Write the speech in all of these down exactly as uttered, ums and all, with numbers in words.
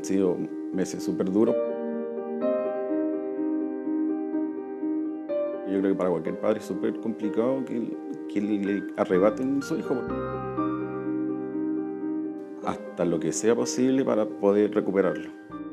Han sido meses súper duros. Yo creo que para cualquier padre es súper complicado que, que le arrebaten a su hijo. Hasta lo que sea posible para poder recuperarlo.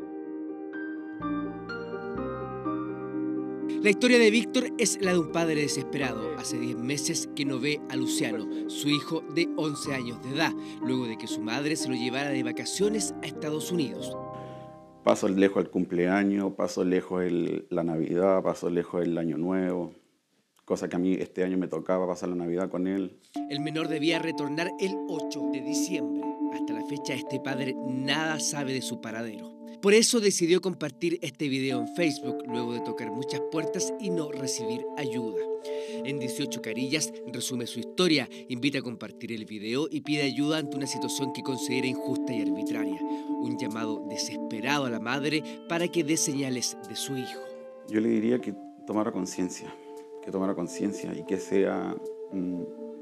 La historia de Víctor es la de un padre desesperado. Hace diez meses que no ve a Luciano, su hijo de once años de edad, luego de que su madre se lo llevara de vacaciones a Estados Unidos. Paso lejos el cumpleaños, paso lejos el, la Navidad, paso lejos el Año Nuevo, cosa que a mí este año me tocaba pasar la Navidad con él. El menor debía retornar el ocho de diciembre. Hasta la fecha este padre nada sabe de su paradero. Por eso decidió compartir este video en Facebook, luego de tocar muchas puertas y no recibir ayuda. En dieciocho carillas resume su historia, invita a compartir el video y pide ayuda ante una situación que considera injusta y arbitraria. Un llamado desesperado a la madre para que dé señales de su hijo. Yo le diría que tomara conciencia, que tomara conciencia y que sea mmm,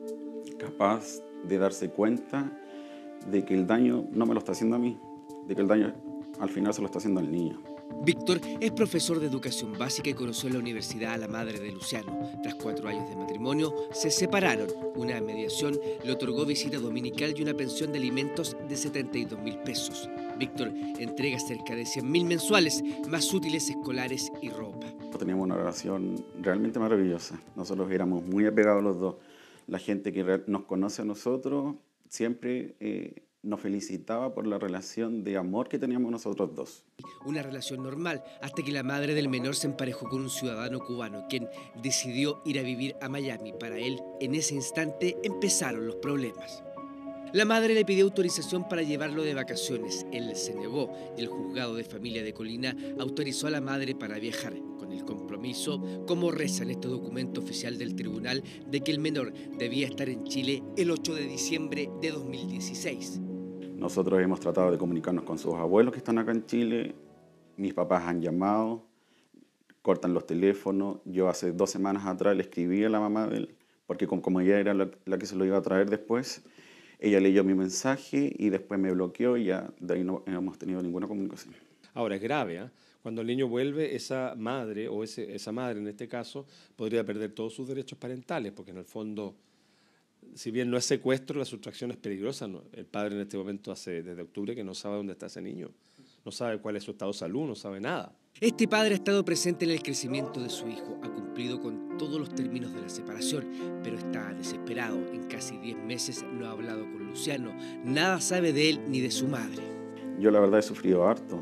capaz de darse cuenta de que el daño no me lo está haciendo a mí, de que el daño al final se lo está haciendo al niño. Víctor es profesor de educación básica y conoció en la universidad a la madre de Luciano. Tras cuatro años de matrimonio, se separaron. Una mediación le otorgó visita dominical y una pensión de alimentos de setenta y dos mil pesos. Víctor entrega cerca de cien mil mensuales, más útiles escolares y ropa. Teníamos una relación realmente maravillosa. Nosotros éramos muy apegados los dos. La gente que nos conoce a nosotros siempre eh, nos felicitaba por la relación de amor que teníamos nosotros dos. Una relación normal, hasta que la madre del menor se emparejó con un ciudadano cubano, quien decidió ir a vivir a Miami. Para él, en ese instante, empezaron los problemas. La madre le pidió autorización para llevarlo de vacaciones. Él se negó y el juzgado de familia de Colina autorizó a la madre para viajar, con el compromiso, como reza en este documento oficial del tribunal, de que el menor debía estar en Chile el ocho de diciembre de dos mil dieciséis. Nosotros hemos tratado de comunicarnos con sus abuelos que están acá en Chile. Mis papás han llamado, cortan los teléfonos. Yo hace dos semanas atrás le escribí a la mamá de él, porque como, como ella era la, la que se lo iba a traer después, ella leyó mi mensaje y después me bloqueó y ya de ahí no hemos tenido ninguna comunicación. Ahora, es grave, ¿eh? Cuando el niño vuelve, esa madre, o ese, esa madre en este caso, podría perder todos sus derechos parentales, porque en el fondo, si bien no es secuestro, la sustracción es peligrosa. ¿No? El padre en este momento hace desde octubre que no sabe dónde está ese niño, no sabe cuál es su estado de salud, no sabe nada. Este padre ha estado presente en el crecimiento de su hijo, ha cumplido con todos los términos de la separación, pero está desesperado. En casi diez meses no ha hablado con Luciano, nada sabe de él ni de su madre. Yo la verdad he sufrido harto,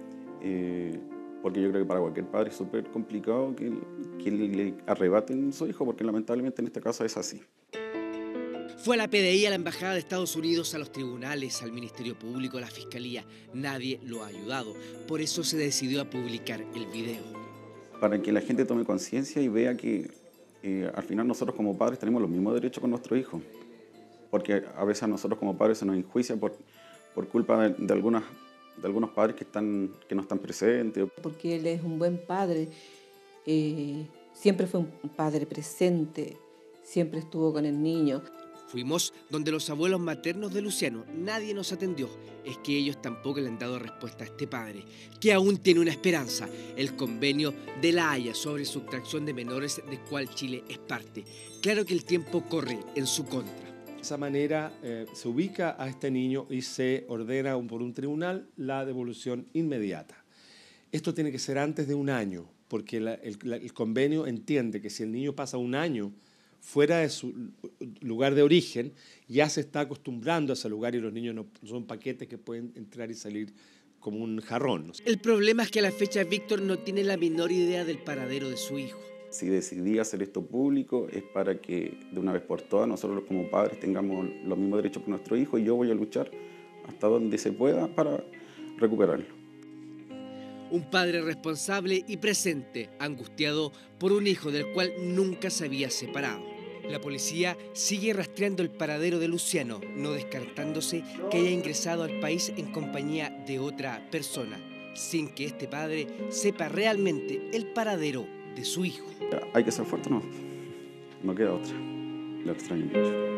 eh, porque yo creo que para cualquier padre es súper complicado que, que le arrebaten a su hijo, porque lamentablemente en este caso es así. Fue a la P D I, a la Embajada de Estados Unidos, a los tribunales, al Ministerio Público, a la Fiscalía. Nadie lo ha ayudado. Por eso se decidió a publicar el video. Para que la gente tome conciencia y vea que eh, al final nosotros como padres tenemos los mismos derechos con nuestro hijo. Porque a veces a nosotros como padres se nos enjuicia por, por culpa de, de, algunas, de algunos padres que, están, que no están presentes. Porque él es un buen padre, eh, siempre fue un padre presente, siempre estuvo con el niño. Fuimos donde los abuelos maternos de Luciano. Nadie nos atendió. Es que ellos tampoco le han dado respuesta a este padre, que aún tiene una esperanza: el convenio de La Haya sobre sustracción de menores, del cual Chile es parte. Claro que el tiempo corre en su contra. De esa manera eh, se ubica a este niño y se ordena por un tribunal la devolución inmediata. Esto tiene que ser antes de un año, porque la, el, la, el convenio entiende que si el niño pasa un año fuera de su lugar de origen, ya se está acostumbrando a ese lugar y los niños no son paquetes que pueden entrar y salir como un jarrón. El problema es que a la fecha Víctor no tiene la menor idea del paradero de su hijo. Si decidí hacer esto público es para que de una vez por todas nosotros como padres tengamos los mismos derechos que nuestro hijo, y yo voy a luchar hasta donde se pueda para recuperarlo. Un padre responsable y presente, angustiado por un hijo del cual nunca se había separado. La policía sigue rastreando el paradero de Luciano, no descartándose que haya ingresado al país en compañía de otra persona, sin que este padre sepa realmente el paradero de su hijo. Hay que ser fuerte, no, no queda otra. Lo extraño mucho.